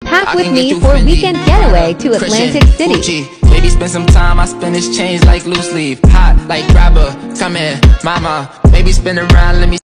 Pack with me for a weekend getaway to Atlantic City. Maybe spend some time, I spend his change like loose leaf. Hot like grabber, come here, mama. Maybe spin around, let me